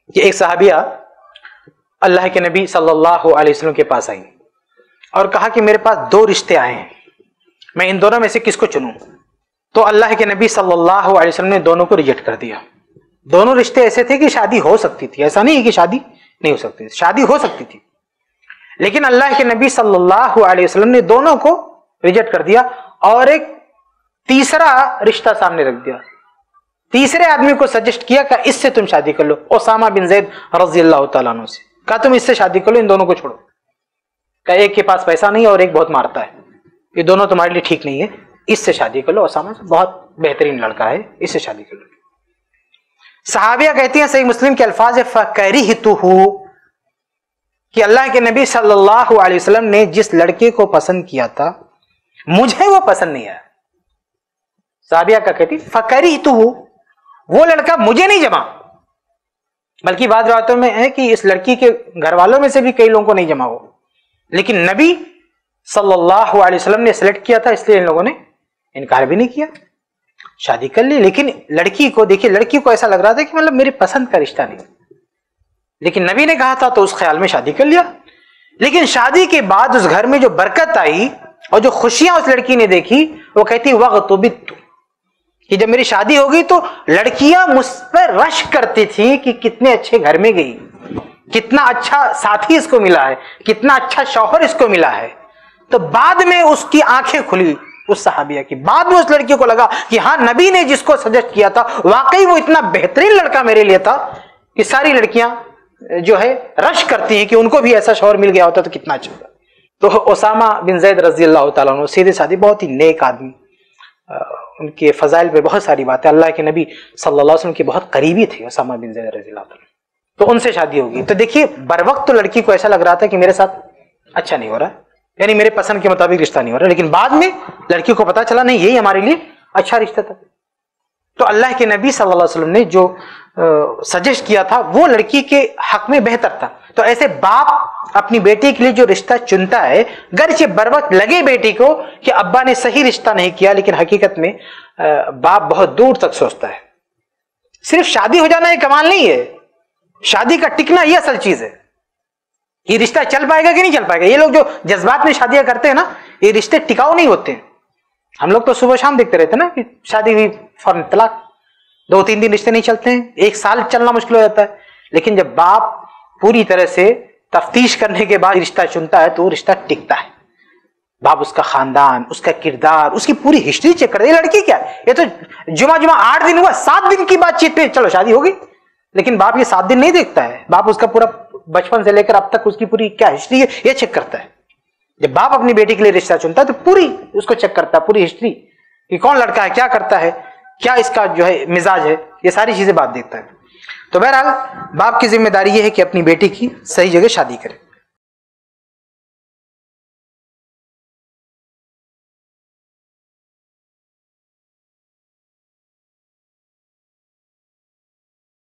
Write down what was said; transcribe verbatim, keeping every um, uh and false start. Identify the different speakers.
Speaker 1: کہ ایک صحابیہ اللہ کے نبی صلی اللہ علیہ وسلم کے پاس آئی اور کہا کہ میرے پاس دو رشتے آئے ہیں، میں ان دونوں میں سے کس کو چنوں؟ تو اللہ کے نبی صلی اللہ علیہ وسلم نے دونوں کو ریجیکٹ کر دیا. دونوں رشتے ایسے تھے کہ شادی ہو سکتی تھی، ایسا نہیں ہے کہ شادی نہیں ہو سکتی، شادی ہو سکتی تھی، لیکن اللہ کے نبی صلی اللہ علیہ وسلم نے دونوں کو ریجیکٹ کر دیا اور ایک تیسرا رشتہ سامنے رکھ دیا. تیسرے آدمی کو سجیسٹ کیا کہ اس سے تم شادی کر لو، اسامہ بن زید رضی اللہ تعالیٰ عنہ سے. کہا تم اس سے شادی کر لو، ان دونوں کو چھوڑو. کہ ایک کے پاس پیسہ نہیں اور ایک بہت مارتا ہے، یہ دونوں تمہارے لیے ٹھیک نہیں ہے، اس سے شادی کر لو، اسامہ سے بہت بہترین لڑکا ہے، اس سے شادی کر لو. صحابیہ کہتی ہیں صحیح مسلم کے الفاظ فَكَرِهْتُهُ کہ اللہ کے نبی صلی اللہ علیہ وسلم نے جس لڑکے کو پسند کیا تھا مجھے وہ پسند نہیں آیا. صحابیہ کا کہتی فَكَرِهْتُهُ وہ لڑکا مجھے نہیں جما، بلکہ بعض روایتوں میں ہے کہ اس لڑکی کے گھر والوں میں سے بھی کئی لوگوں کو نہیں جما ہو، لیکن نبی صلی اللہ علیہ وسلم نے سلیکٹ کیا تھا، اس لیے ان لوگوں نے انکار بھی نہیں کیا، شادی کر لی. لیکن لڑکی کو دیکھیے، لڑکی کو ایسا لگ رہا تھا کہ مطلب میرے پسند کا رشتہ نہیں، لیکن نبی نے کہا تھا تو اس خیال میں شادی کر لیا. لیکن شادی کے بعد اس گھر میں جو برکت آئی اور جو خوشیاں اس لڑکی نے دیکھی، وہ کہتی وَغْتُبِتُ کہ جب میری شادی ہو گئی تو لڑکیاں مجھ پر رش کرتی تھیں کہ کتنے اچھے گھر میں گئی، کتنا اچھا ساتھی اس کو ملا ہے، کتنا اچھا شوہر اس کو ملا ہے. تو بعد میں اس کی آنکھیں کھلی اس صحابیہ کی، بعد میں اس لڑکی کو لگا کہ ہاں نبی نے جس کو سجیسٹ کیا تھا واقعی وہ اتنا بہترین لڑکا میرے لیے تھا کہ ساری لڑکیاں جو ہے رش کرتی ہیں کہ ان کو بھی ایسا شوہر مل گیا ہوتا تو کتنا اچھا ہوتا. تو اسامہ بن زید رضی اللہ تعالیٰ عنہ سیدھے سادے بہت ہی نیک آدمی، ان کے فضائل پہ بہت ساری باتیں، اللہ کے نبی صلی اللہ علیہ وسلم کے بہت قریبی تھے اسامہ بن زید رضی اللہ تعالیٰ. تو ان سے شادی ہوگی. تو دیکھیے بر وقت تو لڑکی کو ایسا لگ رہا تھا کہ میرے ساتھ اچھا نہیں ہو رہا، یعنی میرے پسند کے مطابق رشتہ نہیں ہو رہا، لیکن بعد میں لڑکی کو پتا چلا نہیں یہی ہمارے لیے اچھا رشتہ تھا. تو اللہ کے نبی صلی اللہ علیہ وسلم نے جو سجیسٹ کیا تھا وہ لڑکی کے حق میں بہتر تھا. تو ایسے باپ اپنی بیٹی کے لیے جو رشتہ چنتا ہے، گرچہ بر وقت لگے بیٹی کو کہ ابا نے صحیح رشتہ نہیں کیا، لیکن حقیقت میں باپ بہت دور تک سوچتا ہے. صرف شادی ہو جانا یہ کمال نہیں ہے، شادی کا ٹکنا یہ اصل چیز ہے. یہ رشتہ چل پائے گا کہ نہیں چل پائے گا. یہ لوگ جو جذبات میں شادیاں کرتے ہیں نا، یہ رشتے ٹکاؤ نہیں ہوتے ہیں. ہم لوگ تو صبح شام دیکھتے رہتے ہیں نا کہ شادی ہوئی فوراً طلاق، دو تین دن رشتے نہیں چلتے ہیں، ایک سال چلنا مشکل ہو جاتا ہے. لیکن جب باپ پوری طرح سے تفتیش کرنے کے بعد رشتہ چنتا ہے تو وہ رشتہ ٹکتا ہے. باپ اس کا خاندان، اس کا کردار، اس کی پوری ہسٹری چیک کرتے. یہ لڑکی کیا ہے، یہ تو جمعہ جمعہ آٹھ دن ہوا، سات دن کی بات چیت پہ چلو شادی ہوگی. لیکن باپ یہ سات دن نہیں دیکھتا ہے، باپ اس کا پورا بچپن سے لے کر اب تک اس کی پوری کیا ہسٹری ہے یہ چیک کرتا ہے. جب باپ اپنی بیٹی کے لیے رشتہ چنتا ہے تو پوری اس کو چیک کرتا ہے، پوری ہسٹری کہ کون لڑکا ہے، کیا کرتا ہے، کیا اس کا جو ہے مزاج ہے، یہ ساری چیزیں باپ دیکھتا ہے. تو بہرحال باپ کی ذمہ داری یہ ہے کہ اپنی بیٹی کی صحیح جگہ شادی کرے.